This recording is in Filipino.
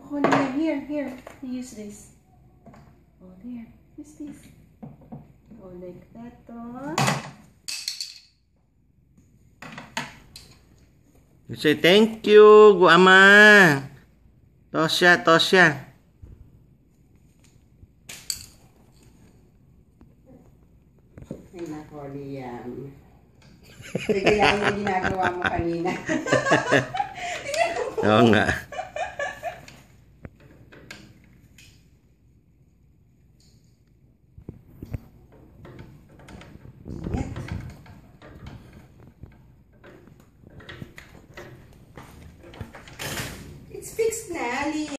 Cornelia, here. Use this. Oh, there. Use this. Oh, like that, oh. You say thank you, Guama. Tosya. Ay, nako, Liam. Bigyan yung ginagawa mo kanina. Oo nga.